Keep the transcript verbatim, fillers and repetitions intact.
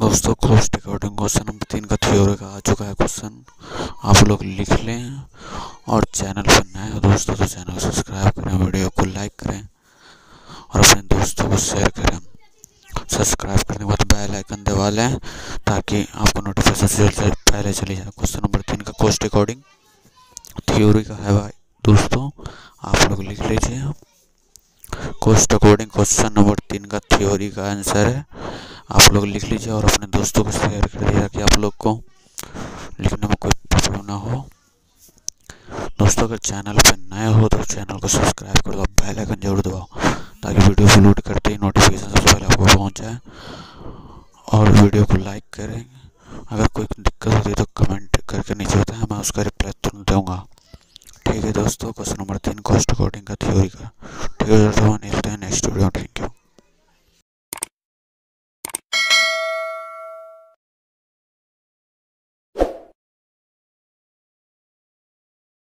दोस्तों coast according question number तीन का थ्योरी का आ चुका है क्वेश्चन। आप लोग लिख लें और चैनल पर नए हो दोस्तों तो चैनल को सब्सक्राइब करें, वीडियो को लाइक करें और अपने दोस्तों को शेयर करें। सब्सक्राइब करने के बाद बेल आइकन दबा लें ताकि आपको नोटिफिकेशन सबसे पहले चली जाए। क्वेश्चन नंबर तीन का कोस्ट अकॉर्डिंग थ्योरी का है भाई दोस्तों, आप लोग लिख लीजिए। कोस्ट अकॉर्डिंग क्वेश्चन नंबर तीन का थ्योरी का आंसर है, आप लोग लिख लीजिए और अपने दोस्तों को शेयर कर दीजिए ताकि आप लोग को लिखने में कोई प्रॉब्लम ना हो। दोस्तों अगर चैनल पर नए हो तो चैनल को सब्सक्राइब कर दो, बेल आइकन जरूर दबाओ ताकि वीडियो अपलोड करते ही नोटिफिकेशन सबसे पहले आपको पहुंच जाए। और वीडियो को लाइक करें। अगर कोई दिक्कत होती है तो कमेंट करके नीचे बताएं, मैं उसका रिप्लाई तुरंत दूँगा। ठीक है दोस्तों, क्वेश्चन नंबर तीन कोस्ट अकॉर्डिंग का थ्योरी का। ठीक है दोस्तों, मिलते हैं नेक्स्ट वीडियो।